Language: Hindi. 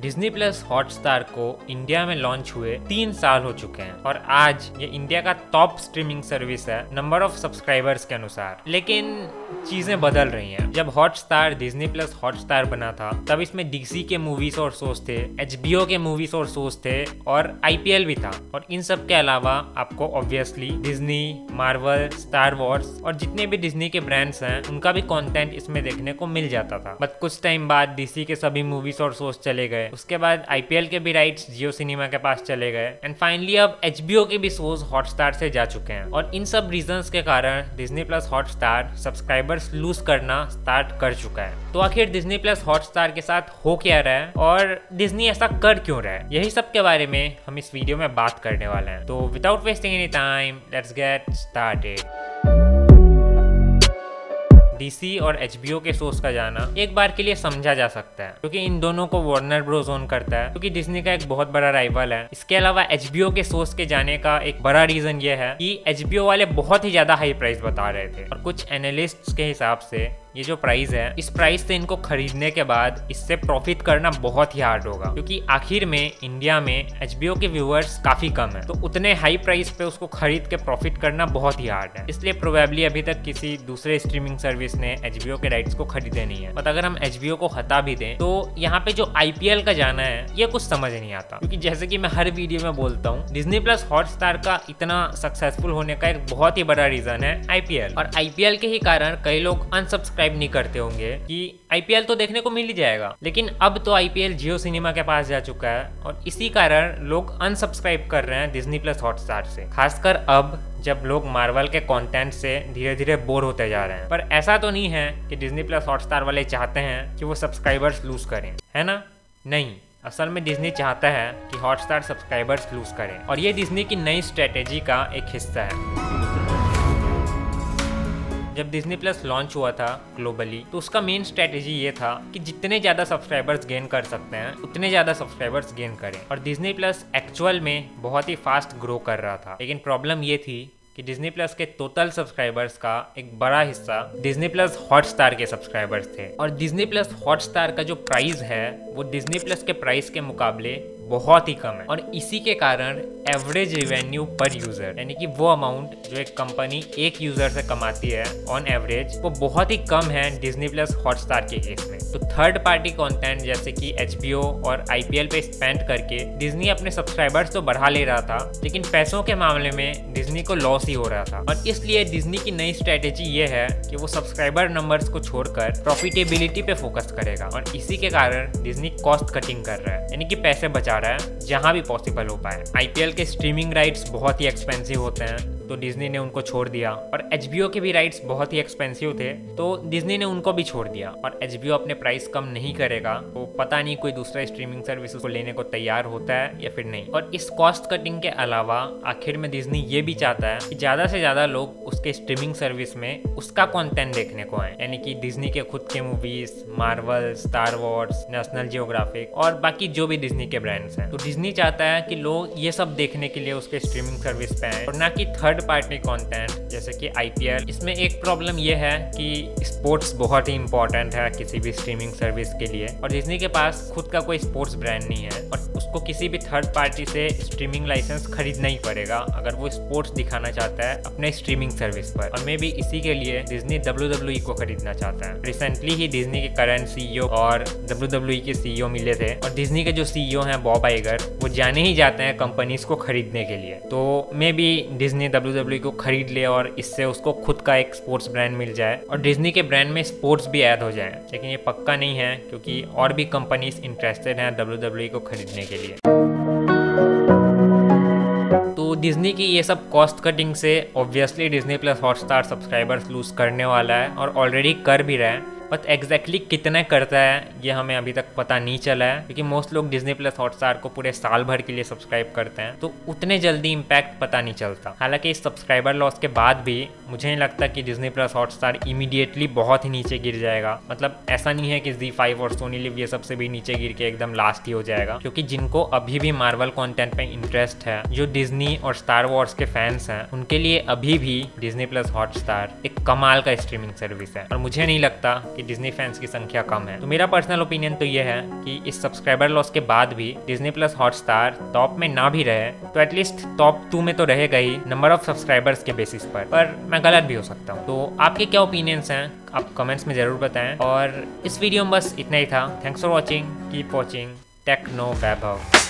डिज्नी प्लस हॉटस्टार को इंडिया में लॉन्च हुए 3 साल हो चुके हैं और आज ये इंडिया का टॉप स्ट्रीमिंग सर्विस है नंबर ऑफ सब्सक्राइबर्स के अनुसार। लेकिन चीजें बदल रही हैं। जब हॉटस्टार डिज्नी प्लस हॉटस्टार बना था तब इसमें डीसी के मूवीज और शोज थे, HBO के मूवीज और शोज थे और IPL भी था। और इन सब के अलावा आपको obviously Disney, Marvel, Star Wars और जितने भी डिज्नी के ब्रांड्स हैं उनका भी कंटेंट इसमें देखने को मिल जाता था। बट कुछ टाइम बाद डीसी के सभी मूवीज और शोज चले गए, उसके बाद IPL के भी राइट्स जियो सिनेमा के पास चले गए एंड फाइनली अब HBO के भी शोज हॉटस्टार से जा चुके हैं। और इन सब रीजंस के कारण Disney plus Hotstar subscribers lose करना स्टार्ट कर चुका है। तो आखिर डिज्नी प्लस हॉटस्टार के साथ हो क्या रहा है और डिज्नी ऐसा कर क्यों रहा है, यही सब के बारे में हम इस वीडियो में बात करने वाले हैं। तो without wasting any time let's get started. DC और HBO के शोज का जाना एक बार के लिए समझा जा सकता है क्योंकि इन दोनों को वार्नर ब्रोस ओन करता है, क्योंकि डिज्नी का एक बहुत बड़ा राइवल है। इसके अलावा HBO के शोज के जाने का एक बड़ा रीजन ये है कि HBO वाले बहुत ही ज्यादा हाई प्राइस बता रहे थे और कुछ एनालिस्ट्स के हिसाब से ये जो प्राइस है, इस प्राइस से इनको खरीदने के बाद इससे प्रॉफिट करना बहुत ही हार्ड होगा, क्योंकि आखिर में इंडिया में HBO के व्यूअर्स काफी कम है, तो उतने हाई प्राइस पे उसको खरीद के प्रॉफिट करना बहुत ही हार्ड है। इसलिए प्रोबेबली अभी तक किसी दूसरे स्ट्रीमिंग सर्विस ने HBO के राइट्स को खरीदे नहीं है। बट अगर हम HBO को हटा भी दें तो यहाँ पे जो IPL का जाना है ये कुछ समझ नहीं आता, क्योंकि जैसे कि मैं हर वीडियो में बोलता हूँ, डिज्नी प्लस हॉटस्टार का इतना सक्सेसफुल होने का एक बहुत ही बड़ा रीजन है IPL। और IPL के ही कारण कई लोग अनसब्सक्राइब नहीं करते होंगे कि IPL तो देखने को मिल ही जाएगा, लेकिन अब तो IPL जियो सिनेमा के पास जा चुका है और इसी कारण लोग अनसब्सक्राइब कर रहे हैं डिज्नी प्लस हॉटस्टार से, खासकर अब जब लोग मार्वल के कंटेंट से धीरे धीरे बोर होते जा रहे हैं। पर ऐसा तो नहीं है कि डिज्नी प्लस हॉटस्टार वाले चाहते हैं कि वो सब्सक्राइबर्स लूज करें, है ना? नहीं, असल में डिज्नी चाहता है कि हॉटस्टार सब्सक्राइबर्स लूज करें और ये डिज्नी की नई स्ट्रेटेजी का एक हिस्सा है। जब डिज्नी प्लस लॉन्च हुआ था ग्लोबली तो उसका मेन स्ट्रेटेजी ये था कि जितने ज़्यादा सब्सक्राइबर्स गेन कर सकते हैं उतने ज़्यादा सब्सक्राइबर्स गेन करें। और डिज्नी प्लस एक्चुअल में बहुत ही फास्ट ग्रो कर रहा था, लेकिन प्रॉब्लम ये थी कि डिज्नी प्लस के टोटल सब्सक्राइबर्स का एक बड़ा हिस्सा डिज्नी प्लस हॉटस्टार के सब्सक्राइबर्स थे। और डिज्नी प्लस हॉटस्टार का जो प्राइस है वो डिज्नी प्लस के प्राइस के मुकाबले बहुत ही कम है और इसी के कारण एवरेज रिवेन्यू पर यूजर, यानी कि वो अमाउंट जो एक कंपनी एक यूजर से कमाती है ऑन एवरेज, वो बहुत ही कम है डिज्नी प्लस हॉटस्टार के केस में। तो थर्ड पार्टी कंटेंट जैसे कि HBO और IPL पे स्पेंड करके डिज्नी अपने सब्सक्राइबर्स तो बढ़ा ले रहा था, लेकिन पैसों के मामले में डिज्नी को लॉस ही हो रहा था। और इसलिए डिज्नी की नई स्ट्रेटेजी ये है कि वो सब्सक्राइबर नंबर्स को छोड़कर प्रॉफिटेबिलिटी पे फोकस करेगा और इसी के कारण डिज्नी कॉस्ट कटिंग कर रहा है, यानी कि पैसे बचा रहा है जहां भी पॉसिबल हो पाए। IPL के स्ट्रीमिंग राइट्स बहुत ही एक्सपेंसिव होते हैं तो डिज्नी ने उनको छोड़ दिया और HBO के भी राइट्स बहुत ही एक्सपेंसिव थे तो डिज्नी ने उनको भी छोड़ दिया। और HBO अपने प्राइस कम नहीं करेगा तो पता नहीं कोई दूसरा स्ट्रीमिंग सर्विस को लेने को तैयार होता है या फिर नहीं। और इस कॉस्ट कटिंग के अलावा आखिर में डिज्नी ये भी चाहता है कि ज्यादा से ज्यादा लोग उसके स्ट्रीमिंग सर्विस में उसका कंटेंट देखने को आए, यानी कि डिज्नी के खुद के movies, Marvel, Star Wars, National Geographic और बाकी जो भी डिज्नी के ब्रांड्स हैं। तो डिज्नी चाहता है कि लोग ये सब देखने के लिए उसके स्ट्रीमिंग सर्विस पे आए और ना कि थर्ड पार्टी कंटेंट जैसे कि IPL। इसमें एक प्रॉब्लम यह है कि स्पोर्ट्स बहुत ही इंपॉर्टेंट है किसी भी स्ट्रीमिंग सर्विस के लिए और डिज्नी के पास खुद का कोई स्पोर्ट्स ब्रांड नहीं है और उसको किसी भी थर्ड पार्टी से स्ट्रीमिंग लाइसेंस खरीदना ही पड़ेगा अगर वो स्पोर्ट्स दिखाना चाहता है अपने स्ट्रीमिंग सर्विस पर। और मे भी इसी के लिए डिज्नी WWE को खरीदना चाहता है। रिसेंटली ही डिज्नी के करंट CEO और WWE के CEO मिले थे और डिज्नी के जो CEO हैं बॉब आइगर, वो जाने ही जाते हैं कंपनीज को खरीदने के लिए। तो मे बी डिज्नी WWE को खरीद ले और इससे उसको खुद का एक स्पोर्ट्स ब्रांड मिल जाए और डिज्नी के ब्रांड में स्पोर्ट्स भी ऐड हो जाए, लेकिन ये पक्का नहीं है क्योंकि और भी कंपनीज इंटरेस्टेड हैं WWE को खरीदने के लिए। तो डिज्नी की ये सब कॉस्ट कटिंग से obviously Disney plus Hotstar subscribers lose करने वाला है और ऑलरेडी कर भी रहा है। बट एग्जैक्टली कितना करता है ये हमें अभी तक पता नहीं चला है, क्योंकि मोस्ट लोग डिज्नी प्लस हॉटस्टार को पूरे साल भर के लिए सब्सक्राइब करते हैं तो उतने जल्दी इम्पैक्ट पता नहीं चलता। हालांकि इस सब्सक्राइबर लॉस के बाद भी मुझे नहीं लगता कि डिज्नी प्लस हॉटस्टार इमीडिएटली बहुत ही नीचे गिर जाएगा। मतलब ऐसा नहीं है कि ZEE5 और सोनी लिव ये सबसे भी नीचे गिर के एकदम लास्ट ही हो जाएगा, क्योंकि जिनको अभी भी मार्वल कंटेंट पे इंटरेस्ट है, जो डिज्नी और स्टार वॉर्स के फैंस हैं, उनके लिए अभी भी डिज्नी प्लस हॉटस्टार एक कमाल का स्ट्रीमिंग सर्विस है और मुझे नहीं लगता कि कि डिज्नी फैंस की संख्या कम है। तो मेरा पर्सनल ओपिनियन तो ये है कि इस सब्सक्राइबर लॉस के बाद भी डिज्नी प्लस हॉटस्टार टॉप में ना भी रहे तो एटलीस्ट टॉप 2 में तो रहेगा ही नंबर ऑफ सब्सक्राइबर्स के बेसिस पर मैं गलत भी हो सकता हूँ। तो आपके क्या ओपिनियंस हैं आप कमेंट्स में ज़रूर बताएं। और इस वीडियो में बस इतना ही था। Thanks for watching, keep watching techno Vaibhav.